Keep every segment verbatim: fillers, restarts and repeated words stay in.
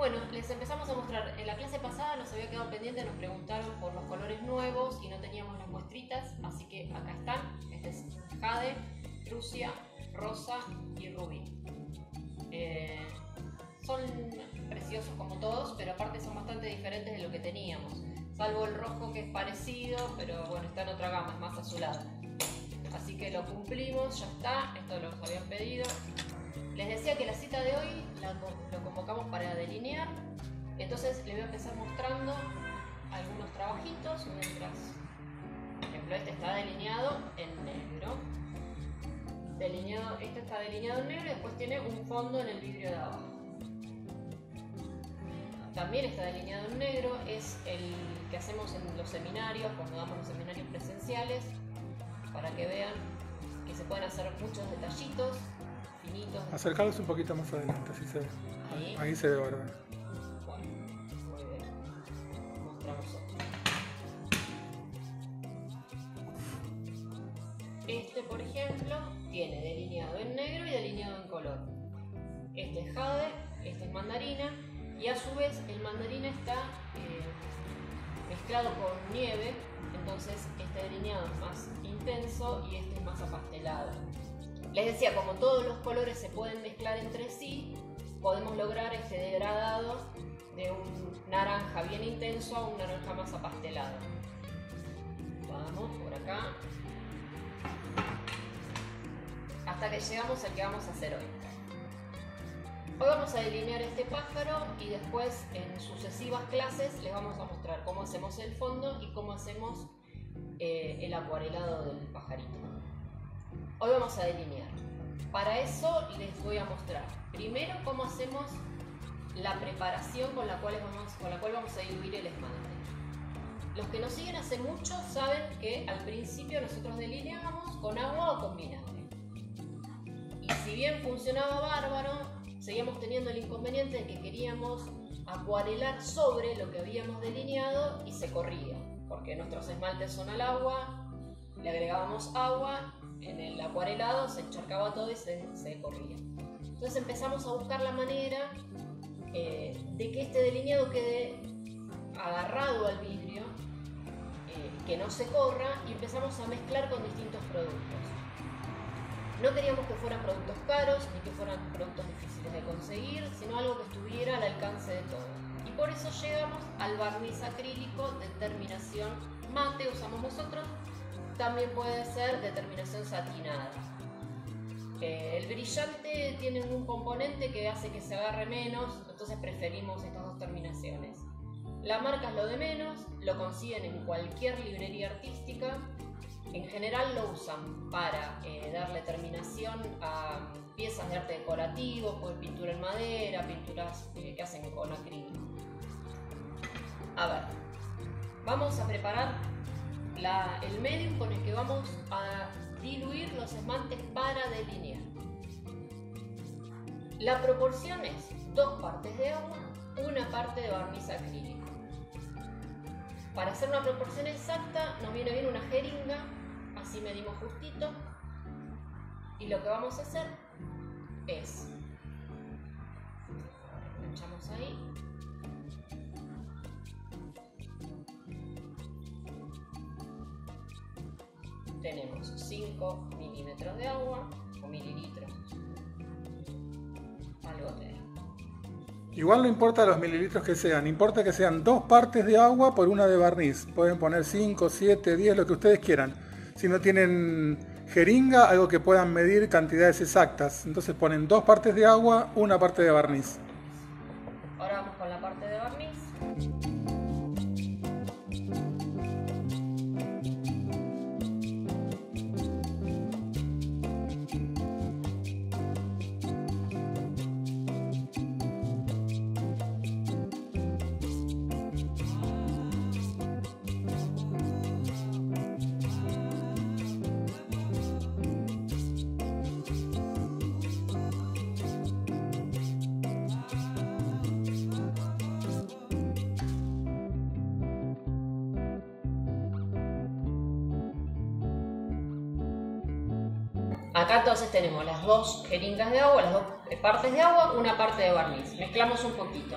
Bueno, les empezamos a mostrar. En la clase pasada nos había quedado pendiente, nos preguntaron por los colores nuevos y no teníamos las muestritas, así que acá están. Este es jade, trucia, rosa y rubí. Eh, son preciosos como todos, pero aparte son bastante diferentes de lo que teníamos. Salvo el rojo, que es parecido, pero bueno, está en otra gama, es más azulado. Así que lo cumplimos, ya está, esto lo habían pedido. Les decía que la cita de hoy la, lo convocamos para delinear, entonces les voy a empezar mostrando algunos trabajitos mientras, por ejemplo, este está delineado en negro. Delineado, este está delineado en negro y después tiene un fondo en el vidrio de abajo. También está delineado en negro, es el que hacemos en los seminarios, cuando damos los seminarios presenciales, para que vean que se pueden hacer muchos detallitos, finitos. Acercarlos un poquito más adelante, así se ve. Ahí, Ahí se ve bárbaro. Bueno, muy bien. Mostramos otro. Este, por ejemplo, tiene delineado en negro y delineado en color. Este es jade, este es mandarina. Y a su vez el mandarina está eh, mezclado con nieve, entonces este delineado es más intenso y este es más apastelado. Les decía, como todos los colores se pueden mezclar entre sí, podemos lograr este degradado de un naranja bien intenso a un naranja más apastelado. Vamos por acá, hasta que llegamos al que vamos a hacer hoy. Hoy vamos a delinear este pájaro y después en sucesivas clases les vamos a mostrar cómo hacemos el fondo y cómo hacemos eh, el acuarelado del pajarito. Hoy vamos a delinear. Para eso les voy a mostrar primero cómo hacemos la preparación con la cual vamos, con la cual vamos a diluir el esmalte. Los que nos siguen hace mucho saben que al principio nosotros delineábamos con agua o con vinagre. Y si bien funcionaba bárbaro, seguíamos teniendo el inconveniente de que queríamos acuarelar sobre lo que habíamos delineado y se corría, porque nuestros esmaltes son al agua, le agregábamos agua, en el acuarelado se encharcaba todo y se, se corría. Entonces empezamos a buscar la manera eh, de que este delineado quede agarrado al vidrio, eh, que no se corra, y empezamos a mezclar con distintos productos. No queríamos que fueran productos caros ni que fueran productos difíciles de conseguir, sino algo que estuviera al alcance de todos. Y por eso llegamos al barniz acrílico de terminación mate, usamos nosotros, también puede ser de terminación satinada. Eh, el brillante tiene un componente que hace que se agarre menos, entonces preferimos estas dos terminaciones. La marca es lo de menos, lo consiguen en cualquier librería artística. En general lo usan para eh, darle terminación a piezas de arte decorativo, pues pintura en madera, pinturas eh, que hacen con acrílico. A ver, vamos a preparar la, el medium con el que vamos a diluir los esmaltes para delinear. La proporción es dos partes de agua, una parte de barniz acrílico. Para hacer una proporción exacta nos viene bien una jeringa. Así medimos justito y lo que vamos a hacer es, echamos ahí, tenemos cinco milímetros de agua o mililitros, algo de. Igual no importa los mililitros que sean, importa que sean dos partes de agua por una de barniz. Pueden poner cinco, siete, diez, lo que ustedes quieran. Si no tienen jeringa, algo que puedan medir cantidades exactas. Entonces ponen dos partes de agua, una parte de barniz. Ahora vamos con la parte de barniz. Acá entonces tenemos las dos jeringas de agua, las dos partes de agua, una parte de barniz. Mezclamos un poquito.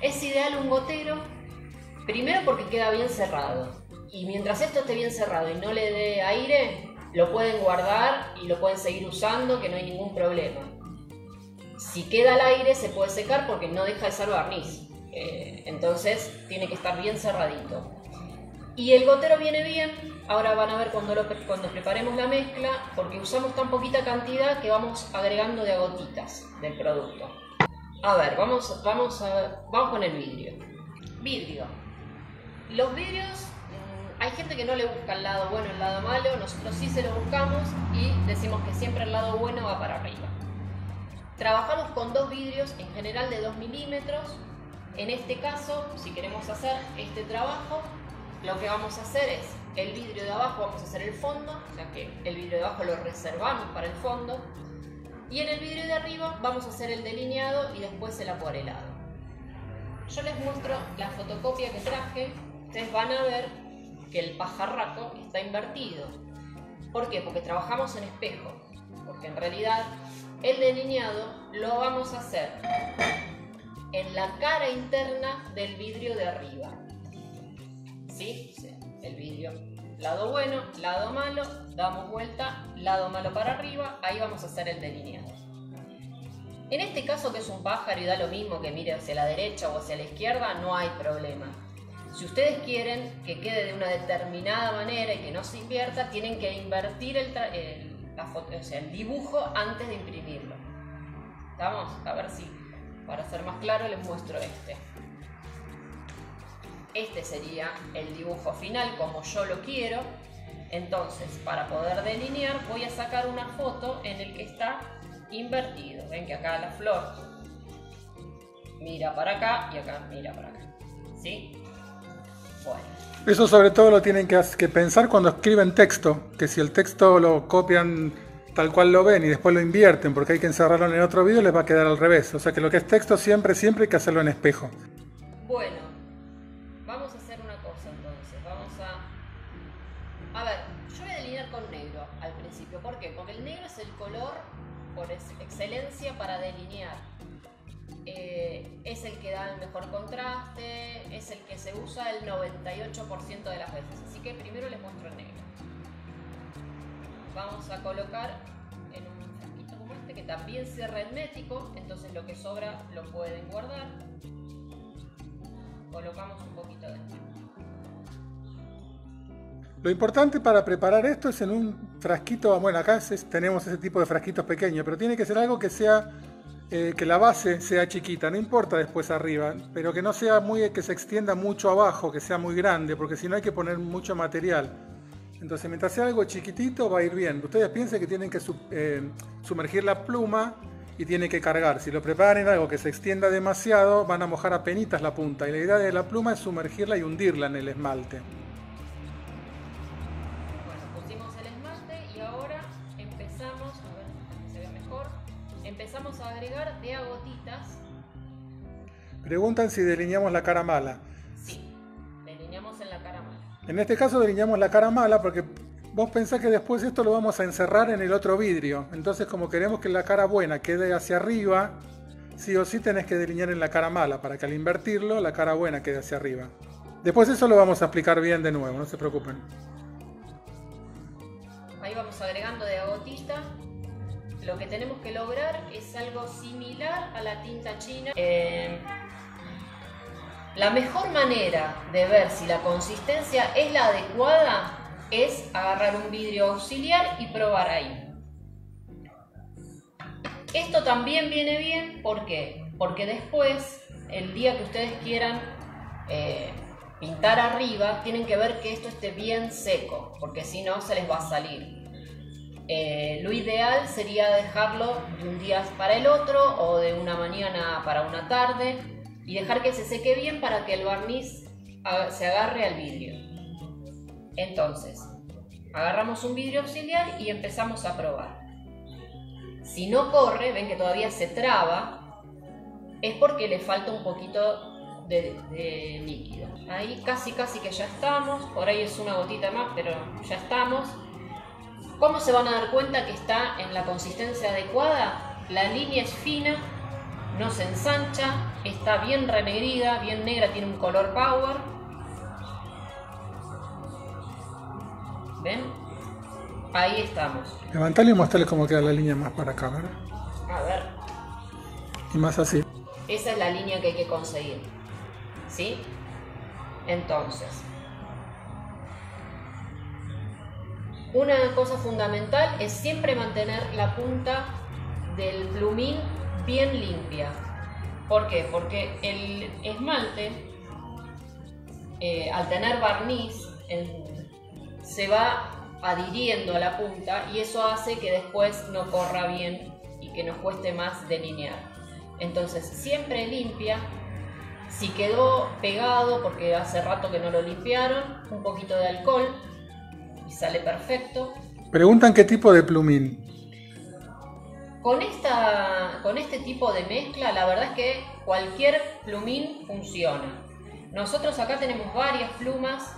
Es ideal un gotero, primero porque queda bien cerrado. Y mientras esto esté bien cerrado y no le dé aire, lo pueden guardar y lo pueden seguir usando, que no hay ningún problema. Si queda al aire se puede secar porque no deja de ser barniz. Eh, entonces tiene que estar bien cerradito. Y el gotero viene bien, ahora van a ver cuando, lo, cuando preparemos la mezcla, porque usamos tan poquita cantidad que vamos agregando de a gotitas del producto. A ver, vamos, vamos, a, vamos con el vidrio. Vidrio. Los vidrios, hay gente que no le busca el lado bueno, el lado malo, nosotros sí se lo buscamos y decimos que siempre el lado bueno va para arriba. Trabajamos con dos vidrios, en general de dos milímetros. En este caso, si queremos hacer este trabajo, lo que vamos a hacer es, el vidrio de abajo vamos a hacer el fondo, o sea que el vidrio de abajo lo reservamos para el fondo, y en el vidrio de arriba vamos a hacer el delineado y después el acuarelado. Yo les muestro la fotocopia que traje, ustedes van a ver que el pajarraco está invertido. ¿Por qué? Porque trabajamos en espejo, porque en realidad el delineado lo vamos a hacer en la cara interna del vidrio de arriba. ¿Sí? Sí, el vidrio, lado bueno, lado malo, damos vuelta, lado malo para arriba, ahí vamos a hacer el delineado. En este caso, que es un pájaro y da lo mismo que mire hacia la derecha o hacia la izquierda, no hay problema. Si ustedes quieren que quede de una determinada manera y que no se invierta, tienen que invertir el, el, la foto, o sea, el dibujo antes de imprimirlo. ¿Estamos? A ver si, para ser más claro, les muestro este. Este sería el dibujo final como yo lo quiero. Entonces, para poder delinear, voy a sacar una foto en el que está invertido. Ven que acá la flor mira para acá y acá mira para acá. ¿Sí? Bueno. Eso sobre todo lo tienen que, que pensar cuando escriben texto, que si el texto lo copian tal cual lo ven y después lo invierten porque hay que encerrarlo en el otro vídeo, les va a quedar al revés. O sea que lo que es texto siempre, siempre hay que hacerlo en espejo. Bueno, vamos a hacer una cosa entonces. Vamos a... A ver, yo voy a delinear con negro al principio. ¿Por qué? Porque el negro es el color por excelencia para delinear. Eh, es el que da el mejor contraste, es el que se usa el noventa y ocho por ciento de las veces. Así que primero les muestro el negro. Vamos a colocar en un frasquito como este que también cierra hermético, entonces lo que sobra lo pueden guardar. Colocamos un poquito de esto. Lo importante para preparar esto es en un frasquito, bueno, acá es, tenemos ese tipo de frasquitos pequeños, pero tiene que ser algo que sea, eh, que la base sea chiquita, no importa después arriba, pero que no sea muy, que se extienda mucho abajo, que sea muy grande, porque si no hay que poner mucho material. Entonces, mientras sea algo chiquitito va a ir bien. Ustedes piensen que tienen que eh, sumergir la pluma y tiene que cargar. Si lo preparan en algo que se extienda demasiado, van a mojar apenitas la punta. Y la idea de la pluma es sumergirla y hundirla en el esmalte. Empezamos a agregar de a gotitas. Preguntan si delineamos la cara mala. Sí, delineamos en la cara mala. En este caso delineamos la cara mala porque vos pensás que después esto lo vamos a encerrar en el otro vidrio. Entonces, como queremos que la cara buena quede hacia arriba, sí o sí tenés que delinear en la cara mala para que al invertirlo la cara buena quede hacia arriba. Después eso lo vamos a explicar bien de nuevo, no se preocupen. Ahí vamos agregando de a gotita. Lo que tenemos que lograr es algo similar a la tinta china. Eh, la mejor manera de ver si la consistencia es la adecuada es agarrar un vidrio auxiliar y probar ahí. Esto también viene bien, ¿por qué? Porque después, el día que ustedes quieran eh, pintar arriba, tienen que ver que esto esté bien seco, porque si no se les va a salir. Eh, lo ideal sería dejarlo de un día para el otro o de una mañana para una tarde y dejar que se seque bien para que el barniz se agarre al vidrio. Entonces, agarramos un vidrio auxiliar y empezamos a probar. Si no corre, ven que todavía se traba, es porque le falta un poquito de, de líquido. Ahí casi casi que ya estamos, por ahí es una gotita más, pero ya estamos. ¿Cómo se van a dar cuenta que está en la consistencia adecuada? La línea es fina no se ensancha, está bien renegrida, bien negra, tiene un color power. ¿Ven? Ahí estamos. Levantale y mostrarles cómo queda la línea más para acá, ¿verdad? A ver. Y más así. Esa es la línea que hay que conseguir. ¿Sí? Entonces, una cosa fundamental es siempre mantener la punta del plumín bien limpia. ¿Por qué? Porque el esmalte, eh, al tener barniz, el, se va adhiriendo a la punta y eso hace que después no corra bien y que nos cueste más delinear. Entonces, siempre limpia. Si quedó pegado porque hace rato que no lo limpiaron, un poquito de alcohol y sale perfecto. Preguntan qué tipo de plumín. Con, esta, con este tipo de mezcla, la verdad es que cualquier plumín funciona. Nosotros acá tenemos varias plumas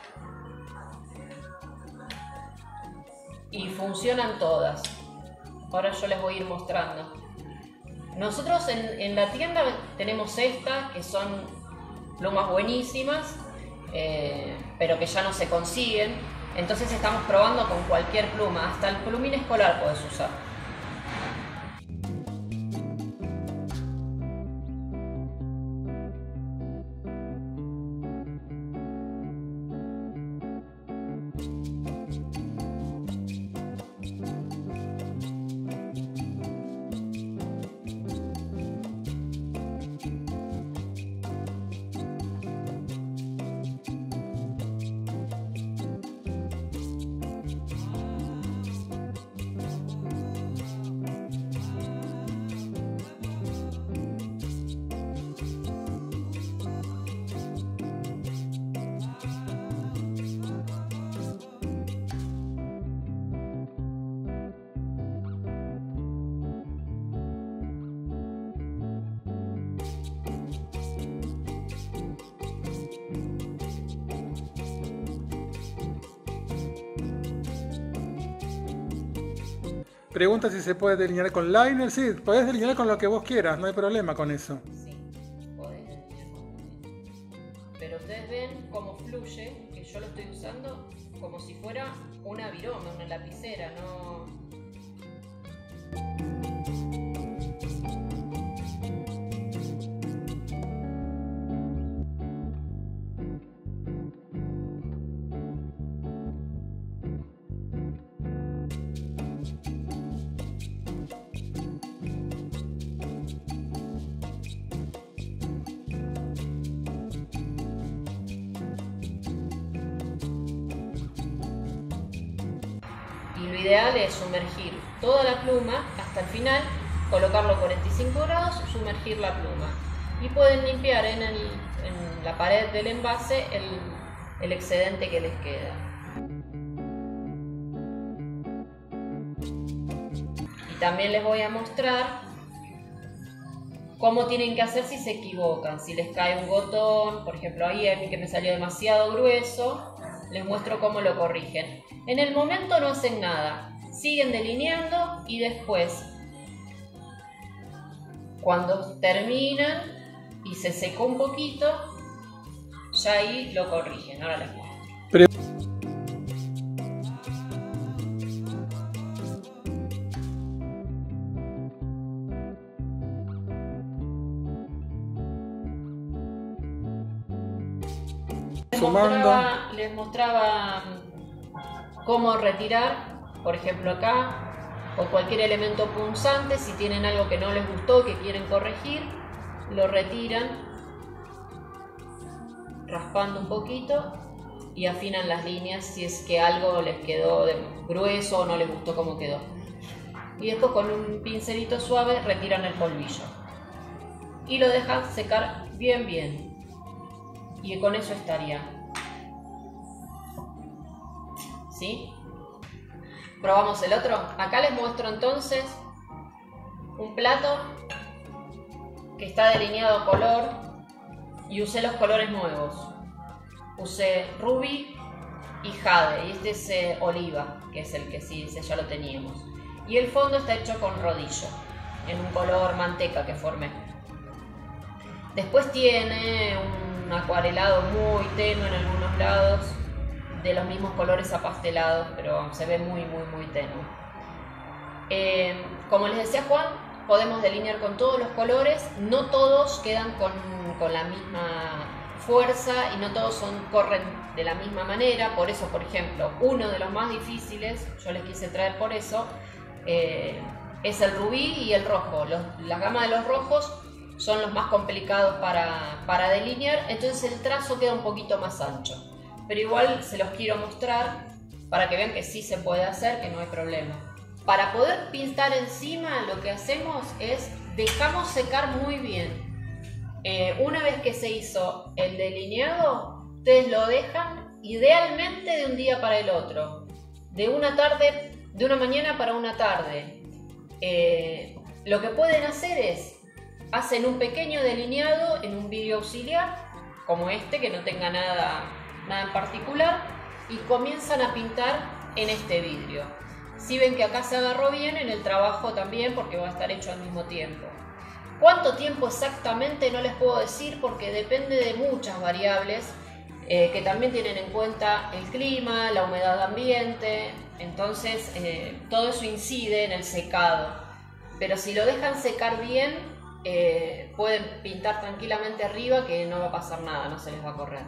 y funcionan todas. Ahora yo les voy a ir mostrando. Nosotros en, en la tienda tenemos estas que son plumas buenísimas, eh, pero que ya no se consiguen. Entonces estamos probando con cualquier pluma, hasta el plumín escolar puedes usar. Pregunta si se puede delinear con liner. Sí, podés delinear con lo que vos quieras, no hay problema con eso. Sí, podés delinear con liner. Pero ustedes ven cómo fluye, que yo lo estoy usando como si fuera una viroma, una lapicera, no... Lo ideal es sumergir toda la pluma hasta el final, colocarlo a cuarenta y cinco grados, sumergir la pluma y pueden limpiar en, el, en la pared del envase el, el excedente que les queda. Y también les voy a mostrar cómo tienen que hacer si se equivocan, si les cae un gotón, por ejemplo ahí a mí que me salió demasiado grueso, les muestro cómo lo corrigen. En el momento no hacen nada, siguen delineando y después, cuando terminan y se secó un poquito, ya ahí lo corrigen. Ahora les muestro. Pero... Les mostraba, les mostraba cómo retirar, por ejemplo acá, o cualquier elemento punzante. Si tienen algo que no les gustó, que quieren corregir, lo retiran raspando un poquito y afinan las líneas si es que algo les quedó de grueso o no les gustó cómo quedó. Y después con un pincelito suave retiran el polvillo y lo dejan secar bien bien. Y con eso estaría. ¿Sí? Probamos el otro. Acá les muestro entonces un plato que está delineado a color y usé los colores nuevos. Usé rubí y jade, y este es eh, oliva, que es el que sí, ese ya lo teníamos. Y el fondo está hecho con rodillo. en un color manteca que formé. Después tiene un acuarelado muy tenue en algunos lados, de los mismos colores apastelados, pero se ve muy muy muy tenue. Eh, como les decía Juan, podemos delinear con todos los colores, no todos quedan con, con la misma fuerza y no todos son, corren de la misma manera. Por eso, por ejemplo, uno de los más difíciles, yo les quise traer por eso, eh, es el rubí y el rojo. Los, la gama de los rojos son los más complicados para, para delinear, entonces el trazo queda un poquito más ancho. Pero igual se los quiero mostrar para que vean que sí se puede hacer, que no hay problema. Para poder pintar encima, lo que hacemos es dejamos secar muy bien. Eh, una vez que se hizo el delineado, ustedes lo dejan idealmente de un día para el otro, de una tarde, de una mañana para una tarde. Eh, lo que pueden hacer es hacen un pequeño delineado en un vidrio auxiliar como este, que no tenga nada, nada en particular, y comienzan a pintar en este vidrio. Si ven que acá se agarró bien, en el trabajo también, porque va a estar hecho al mismo tiempo. ¿Cuánto tiempo exactamente? No les puedo decir, porque depende de muchas variables eh, que también tienen en cuenta el clima, la humedad ambiente. Entonces eh, todo eso incide en el secado, pero si lo dejan secar bien, eh, pueden pintar tranquilamente arriba, que no va a pasar nada, no se les va a correr.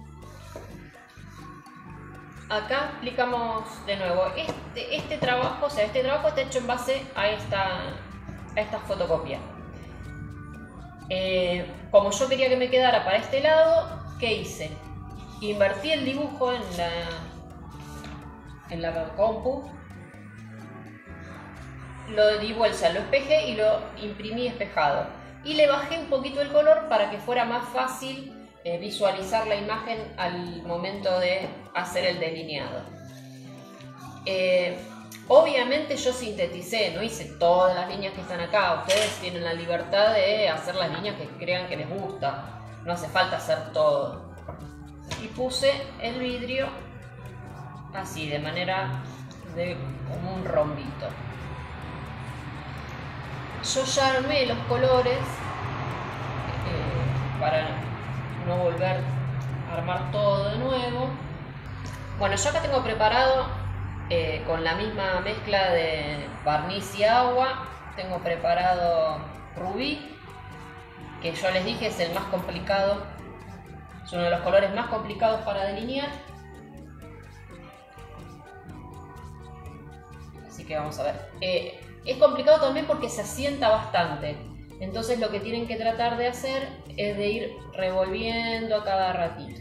Acá explicamos de nuevo, este, este trabajo, o sea, este trabajo está hecho en base a esta, a esta fotocopia. Eh, como yo quería que me quedara para este lado, ¿qué hice? Invertí el dibujo en la, en la compu, lo di vuelta, lo espejé y lo imprimí espejado. Y le bajé un poquito el color para que fuera más fácil eh, visualizar la imagen al momento de hacer el delineado. Eh, obviamente yo sinteticé, no hice todas las líneas que están acá. Ustedes tienen la libertad de hacer las líneas que crean que les gusta. No hace falta hacer todo. Y puse el vidrio así, de manera de como un rombito. Yo ya armé los colores eh, para no volver a armar todo de nuevo. Bueno, yo acá tengo preparado eh, con la misma mezcla de barniz y agua, tengo preparado rubí, que yo les dije es el más complicado, es uno de los colores más complicados para delinear. Así que vamos a ver. Eh, Es complicado también porque se asienta bastante. Entonces lo que tienen que tratar de hacer es de ir revolviendo a cada ratito.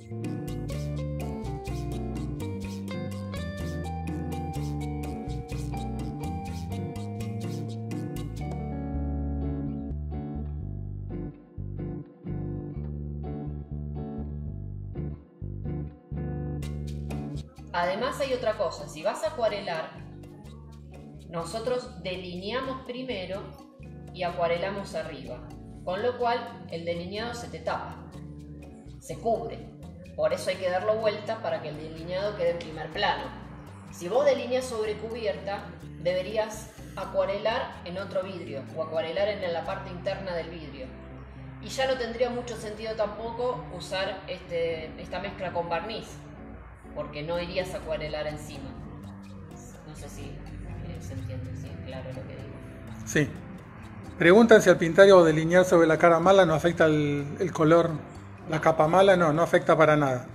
Además hay otra cosa, si vas a acuarelar, nosotros delineamos primero y acuarelamos arriba, con lo cual el delineado se te tapa, se cubre. Por eso hay que darlo vuelta para que el delineado quede en primer plano. Si vos delineas sobre cubierta, deberías acuarelar en otro vidrio o acuarelar en la parte interna del vidrio. Y ya no tendría mucho sentido tampoco usar este, esta mezcla con barniz, porque no irías a acuarelar encima. No sé si se entiende, sí, claro lo que digo. Sí. Preguntan si al pintar o delinear sobre la cara mala no afecta el, el color, la capa mala. No, no afecta para nada.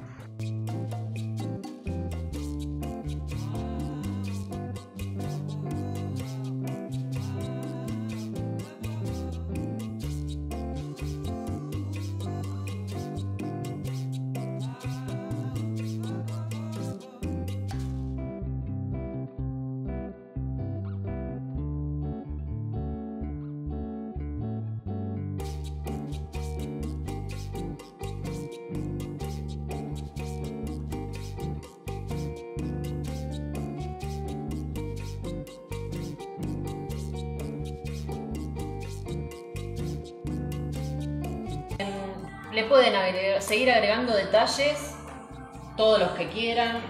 Le pueden agregar, seguir agregando detalles, todos los que quieran.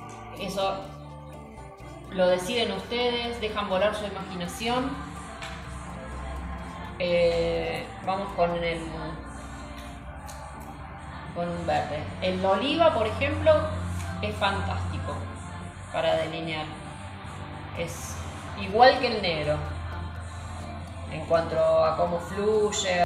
Eso lo deciden ustedes, dejan volar su imaginación. Eh, vamos con el con un verde. El oliva, por ejemplo, es fantástico para delinear. Es igual que el negro en cuanto a cómo fluye.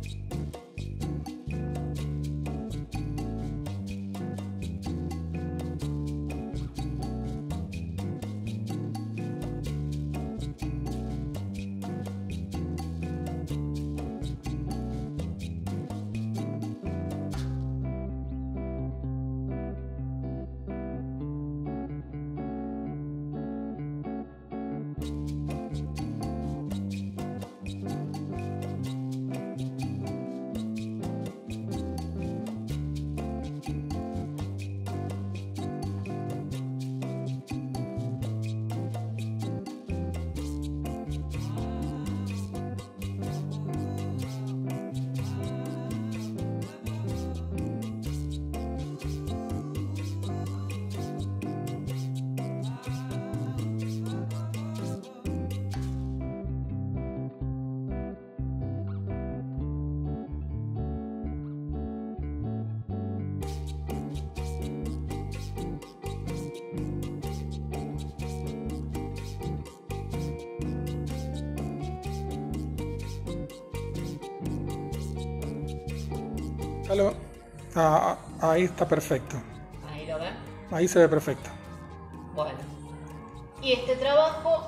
Halo. Ah, ahí está perfecto. Ahí lo ven. Ahí se ve perfecto. Bueno. Y este trabajo,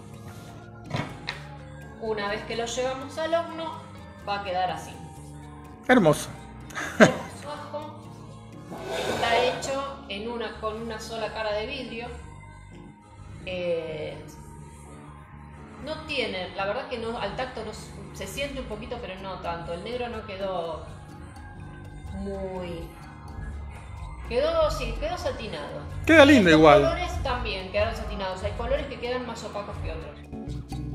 una vez que lo llevamos al horno, va a quedar así. Hermoso. Abajo está hecho en una, con una sola cara de vidrio. Eh, no tiene, la verdad que no, al tacto no, se siente un poquito, pero no tanto. El negro no quedó muy... Quedó, sí, quedó satinado. Queda lindo igual. Los colores también quedaron satinados. Hay colores que quedan más opacos que otros.